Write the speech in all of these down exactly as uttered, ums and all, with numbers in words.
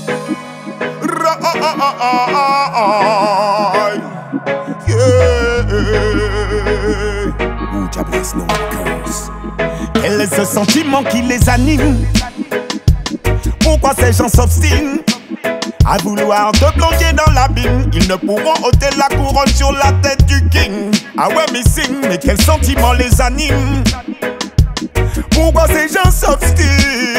Quel est ce sentiment qui les anime? Pourquoi ces gens s'obstinent à vouloir te plonger dans l'abîme? Ils ne pourront ôter la couronne sur la tête du king. Ah ouais, missing, mais quel sentiment les anime? Pourquoi ces gens s'obstinent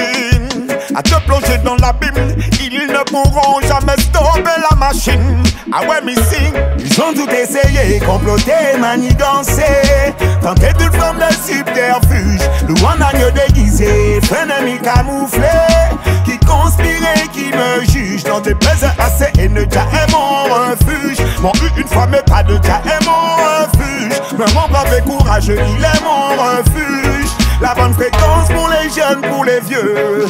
à te plonger dans l'abîme? Ils ne pourront jamais stopper la machine. Ah ouais, missing. Ils ont tout essayé, comploté, manigancé, tenté toute forme de subterfuge, loup en agneau déguisé, ennemi camouflé, qui conspirait, qui me juge. Dans tes plaises assez et ne déjà est mon refuge. Mon eu une fois mais pas de déjà est mon refuge. Mais mon brave et courageux, il est mon refuge. La bonne fréquence pour les jeunes, pour les vieux.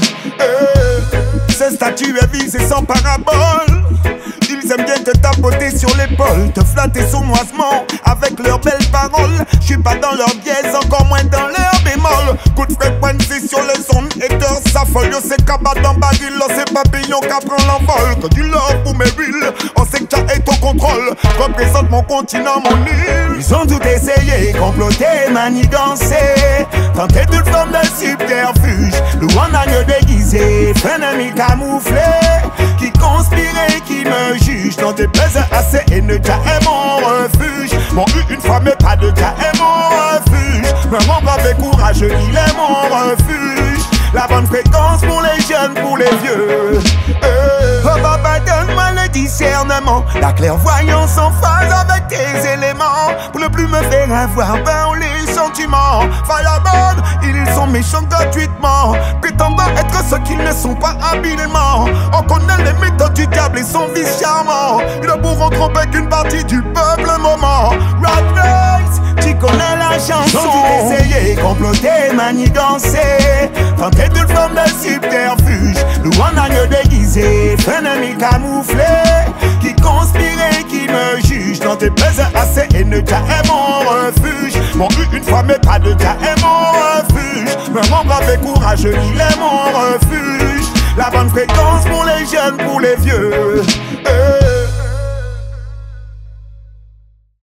Eh, ce statut est visé sans parabole. Ils aiment bien te tapoter sur l'épaule, te flatter sournoisement avec leurs belles paroles. Je suis pas dans leur dièse, encore moins dans leur bémol. Coup de fréquence sur les ondes, haters s'affolent. C'est cabas dans baril, c'est papillon qui prend l'envol. Que du love pour mes villes, on sait que t'as été au contrôle. Représente mon continent, mon île. Ils ont tout essayé, comploté, manigancé, tenté toute forme de subterfuge, loup en agneau déguisé, ennemi camouflé, qui conspirait, qui me juge. Dans tes plaises assez et ne déjà est mon refuge. Mon eu une fois mais pas de déjà est mon refuge. Mais mon brave et courageux, il est mon refuge. La bonne fréquence pour les jeunes, pour les vieux. Eh. Oh papa, donne-moi le discernement, la clairvoyance en phase avec tes éléments, pour ne plus me faire avoir ben les sentiments. Firebird, ils sont méchants gratuitement, prétendant être ceux qui ne sont pas habilement. On connaît les méthodes du diable et son vice charmant. Ils ne pourront tromper qu'une partie du peuple un moment. Rat Race, tu connais la chanson. Ils ont tout essayé, comploté, manigancé, tenté toute forme de subterfuge, loup en agneau déguisé, ennemi camouflé, qui conspirait, qui me juge. Dans tes plaises assez et ne déjà est mon refuge. Mon eu une fois mais pas de déjà est mon refuge. Mais mon brave et courageux, il est mon refuge. La bonne fréquence pour les jeunes, pour les vieux. Eh.